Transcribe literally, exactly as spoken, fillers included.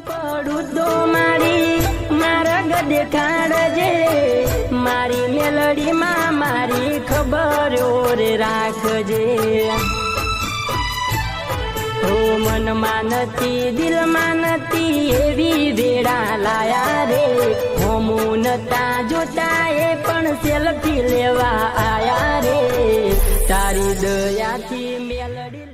પડું તો મારી મારા ગદે કાઢજે મારી મેલડીમાં મારી ખબર ઓરે રાખજે ઓ મન માનતી દિલ માનતી એવી વેળા લાયા રે હોમું નતા જોતા એ પણ સેલ્ફી લેવા આયા રે તારી દયાથી મેલડી